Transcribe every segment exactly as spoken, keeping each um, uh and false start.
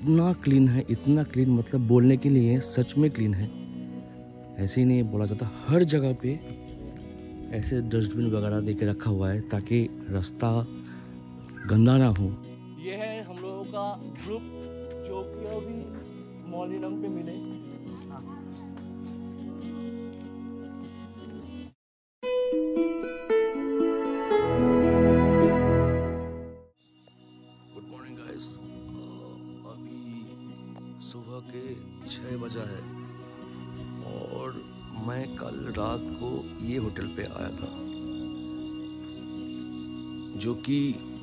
इतना क्लीन है, इतना क्लीन मतलब बोलने के लिए सच में क्लीन है, ऐसे ही नहीं बोला जाता। हर जगह पे ऐसे डस्टबिन वगैरह दे के रखा हुआ है ताकि रास्ता गंदा ना हो। ये है हम लोगों का ग्रुप जो कि अभी मॉलिनंग पे मिले। गुड मॉर्निंग गाइस, अभी सुबह के छः बजा है और मैं कल रात को ये होटल पे आया था जो कि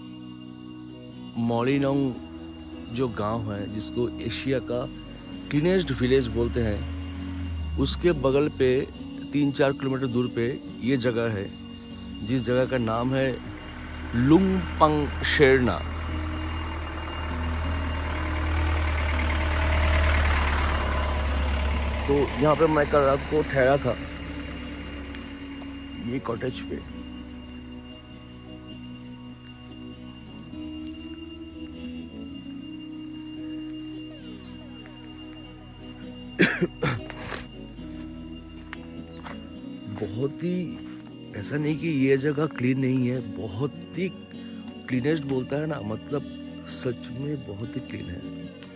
मॉलिनंग जो गांव है जिसको एशिया का क्लीनेस्ट विलेज बोलते हैं, उसके बगल पे तीन चार किलोमीटर दूर पे ये जगह है जिस जगह का नाम है लुंगपंग शेरना। तो यहाँ पे मैं कल रात को ठहरा था ये कॉटेज पे। बहुत ही ऐसा नहीं कि ये जगह क्लीन नहीं है, बहुत ही क्लीनेस्ट बोलता है ना, मतलब सच में बहुत ही क्लीन है।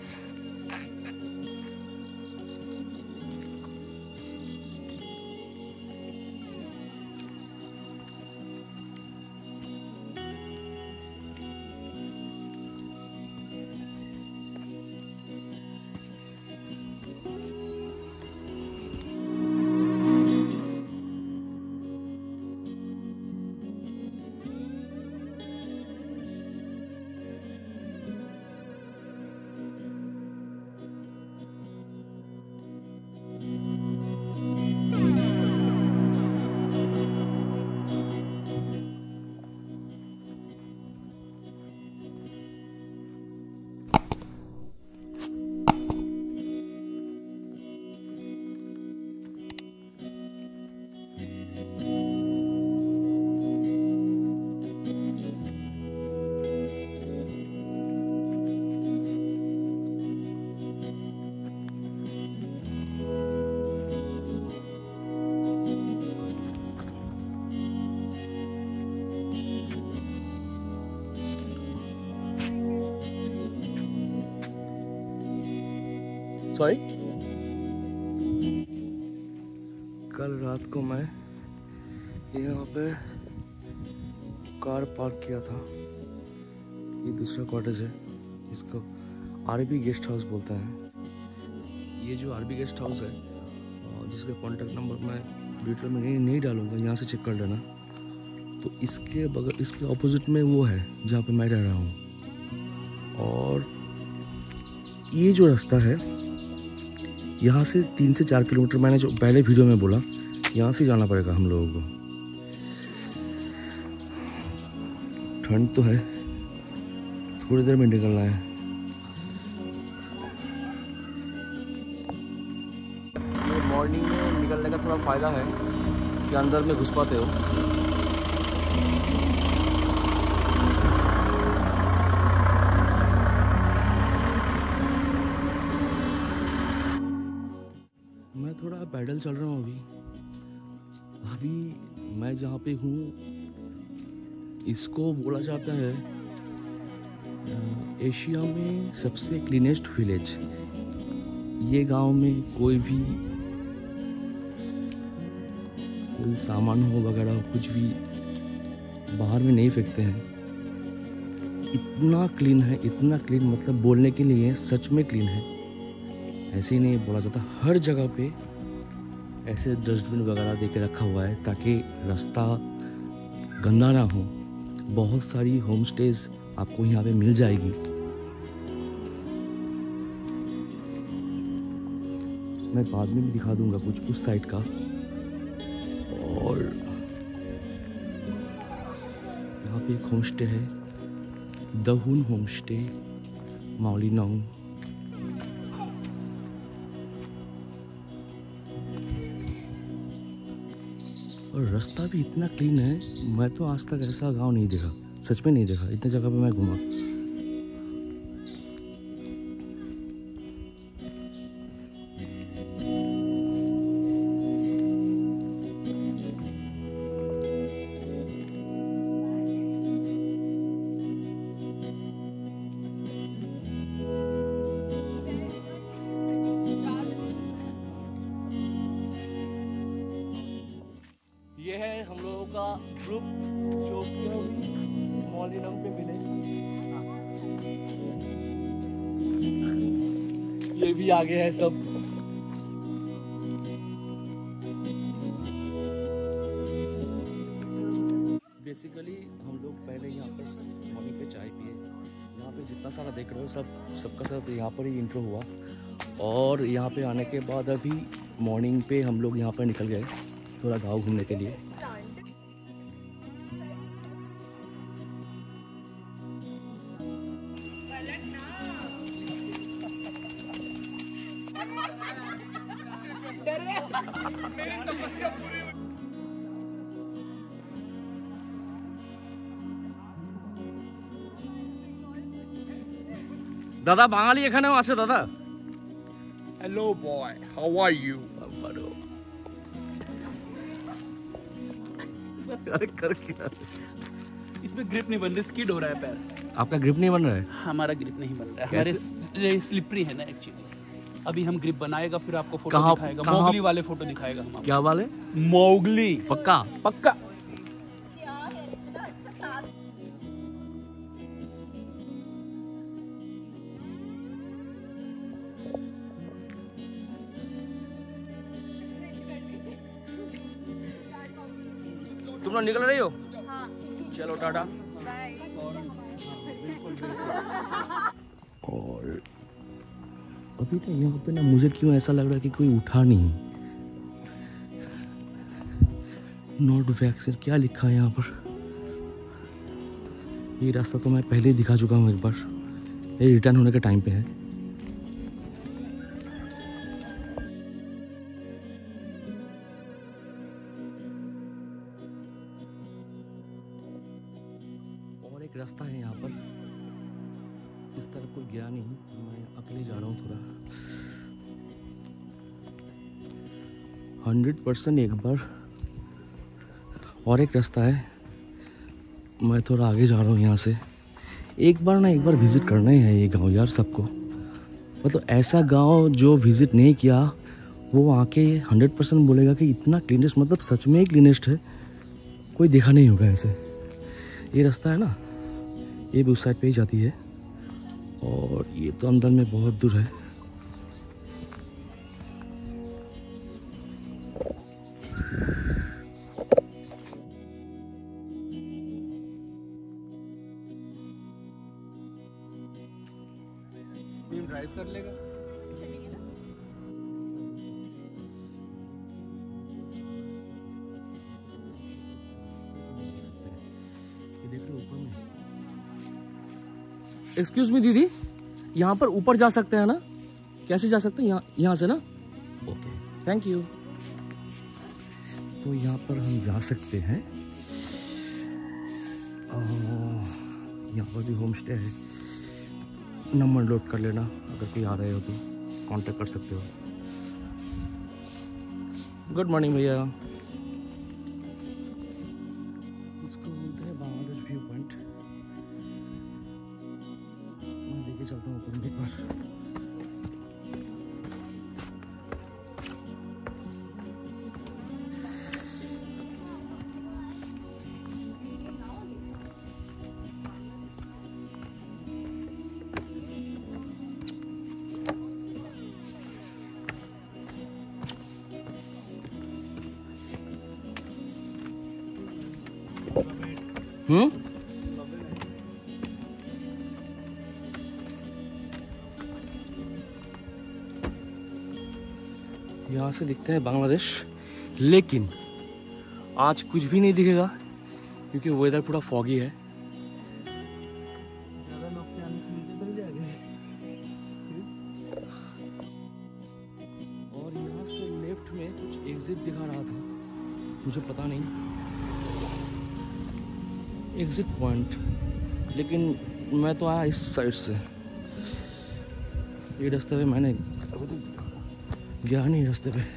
सॉरी, कल रात को मैं यहाँ पे कार पार्क किया था। ये दूसरा कॉटेज है, इसको आरबी गेस्ट हाउस बोलते हैं। ये जो आरबी गेस्ट हाउस है जिसका कॉन्टैक्ट नंबर मैं डिटेल में नहीं, नहीं डालूंगा, यहाँ से चेक कर लेना। तो इसके बगल इसके ऑपोजिट में वो है जहाँ पे मैं रह रहा हूँ। और ये जो रास्ता है यहाँ से तीन से चार किलोमीटर, मैंने जो पहले वीडियो में बोला, यहाँ से जाना पड़ेगा हम लोगों को। ठंड तो है, थोड़ी देर में निकलना है। ये मॉर्निंग में निकलने का थोड़ा फ़ायदा है कि अंदर में घुस पाते हो। मैं थोड़ा पैदल चल रहा हूँ अभी अभी मैं जहाँ पे हूँ इसको बोला जाता है एशिया में सबसे क्लीनेस्ट विलेज। ये गांव में कोई भी कोई सामान हो वगैरह कुछ भी बाहर में नहीं फेंकते हैं। इतना क्लीन है, इतना क्लीन मतलब बोलने के लिए सच में क्लीन है, ऐसे ही नहीं बोला जाता। हर जगह पे ऐसे डस्टबिन वगैरह दे के रखा हुआ है ताकि रास्ता गंदा ना हो। बहुत सारी होम स्टेज आपको यहाँ पे मिल जाएगी। मैं बाद में भी दिखा दूंगा कुछ उस साइड का। और यहाँ पे एक होम स्टे है, दहुन होम स्टे मॉलिनंग। और रास्ता भी इतना क्लीन है, मैं तो आज तक ऐसा गांव नहीं देखा, सच में नहीं देखा। इतने जगह पे मैं घूमा। ग्रुप जो कि अभी मॉलिनम पे मिले। ये भी आगे है सब। बेसिकली हम लोग पहले यहाँ पर मॉर्निंग पे चाय पिए। यहाँ पे जितना सारा देख रहे हो सब सबका सब यहाँ पर ही इंट्रो हुआ और यहाँ पे आने के बाद अभी मॉर्निंग पे हम लोग यहाँ पर निकल गए थोड़ा गाँव घूमने के लिए। দাদা বাঙালি এখানেও আছে দাদা। Hello boy, how are you? अरे कर क्या? इसमें ग्रिप नहीं बन रही, स्किड हो रहा है पैर। आपका ग्रिप नहीं बन रहा है? हमारा ग्रिप नहीं बन रहा है, हमारे स्लिपरी है ना एक्चुअली। अभी हम ग्रिप बनाएगा फिर आपको फोटो कहाँ, दिखाएगा। कहाँ? मोगली वाले फोटो दिखाएगा हम। क्या वाले? मोगली पक्का पक्का। तुम लोग निकल रही हो? हाँ। चलो टाटा। और अभी ना यहाँ पे ना मुझे क्यों ऐसा लग रहा है कि कोई उठा नहीं। नॉट वैक्सीन क्या लिखा है यहाँ पर? ये रास्ता तो मैं पहले ही दिखा चुका हूँ एक बार। ये रिटर्न होने के टाइम पे है। और एक रास्ता है यहाँ पर, इस तरफ कोई गया नहीं, मैं अकेले जा रहा हूँ थोड़ा। हंड्रेड परसेंट एक बार और एक रास्ता है, मैं थोड़ा आगे जा रहा हूँ यहाँ से। एक बार ना एक बार विज़िट करना ही है ये गांव यार सबको। मतलब ऐसा गांव जो विज़िट नहीं किया वो आके हंड्रेड परसेंट बोलेगा कि इतना क्लीनेस्ट, मतलब सच में ही क्लीनेस्ट है, कोई देखा नहीं होगा ऐसे। ये रास्ता है ना, ये भी उस साइड पे ही जाती है और ये तो अंदर में बहुत दूर है। ड्राइव कर लेगा। चलेंगे ना? ये देख रहे हो ऊपर में। एक्सक्यूज मी दीदी, यहाँ पर ऊपर जा सकते हैं ना? कैसे जा सकते हैं? यहाँ यहाँ से ना? Okay thank you. तो यहाँ पर हम जा सकते हैं। यहाँ पर भी होम स्टे है, नंबर नोट कर लेना, अगर कोई आ रहे हो तो कांटेक्ट कर सकते हो। गुड मॉर्निंग भैया। इसको बोलते हैं बांग्लादेश व्यू पॉइंट। मैं लेके चलता हूँ ऊपर में एक बार। हम्म यहाँ से दिखता है बांग्लादेश, लेकिन आज कुछ भी नहीं दिखेगा क्योंकि वेदर पूरा फॉगी है। ज्यादा लोग के आने से नीचे चल जाएंगे। और यहाँ से लेफ्ट में कुछ एग्जिट दिखा रहा था, मुझे पता नहीं एग्जिट पॉइंट, लेकिन मैं तो आया इस साइड से। ये रास्ते पे मैंने गया नहीं रास्ते पे।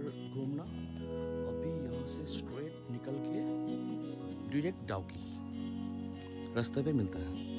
घूमना। अभी यहाँ से स्ट्रेट निकल के डायरेक्ट डाउकी रास्ते पे मिलता है।